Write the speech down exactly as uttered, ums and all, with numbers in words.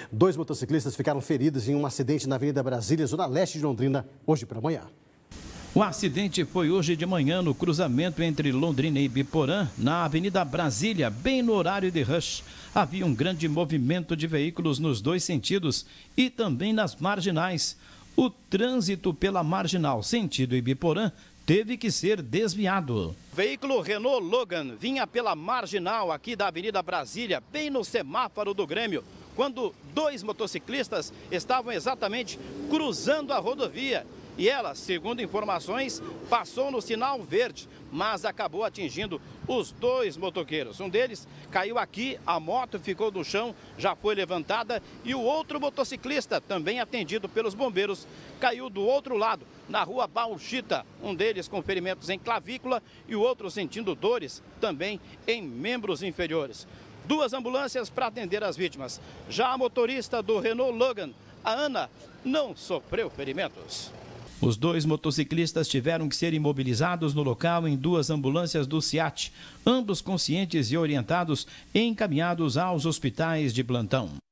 Dois motociclistas ficaram feridos em um acidente na Avenida Brasília, zona leste de Londrina, hoje pela manhã. O acidente foi hoje de manhã no cruzamento entre Londrina e Ibiporã, na Avenida Brasília, bem no horário de rush. Havia um grande movimento de veículos nos dois sentidos e também nas marginais. O trânsito pela marginal sentido Ibiporã teve que ser desviado. Veículo Renault Logan vinha pela marginal aqui da Avenida Brasília, bem no semáforo do Grêmio, quando dois motociclistas estavam exatamente cruzando a rodovia. E ela, segundo informações, passou no sinal verde, mas acabou atingindo os dois motoqueiros. Um deles caiu aqui, a moto ficou no chão, já foi levantada, e o outro motociclista, também atendido pelos bombeiros, caiu do outro lado, na rua Bauxita. Um deles com ferimentos em clavícula e o outro sentindo dores também em membros inferiores. Duas ambulâncias para atender as vítimas. Já a motorista do Renault Logan, a Ana, não sofreu ferimentos. Os dois motociclistas tiveram que ser imobilizados no local em duas ambulâncias do SEAT, ambos conscientes e orientados e encaminhados aos hospitais de plantão.